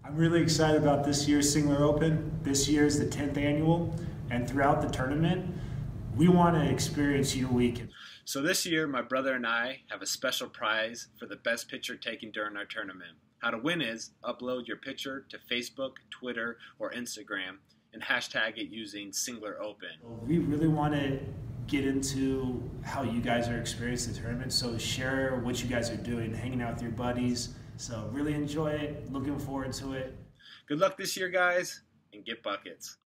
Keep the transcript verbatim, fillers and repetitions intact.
I'm really excited about this year's Singler Open. This year is the tenth annual, and throughout the tournament, we want to experience your weekend. So this year, my brother and I have a special prize for the best picture taken during our tournament. How to win is upload your picture to Facebook, Twitter, or Instagram and hashtag it using Singler Open. We really want to get into how you guys are experiencing the tournament, so share what you guys are doing, hanging out with your buddies. So really enjoy it, looking forward to it. Good luck this year, guys, and get buckets.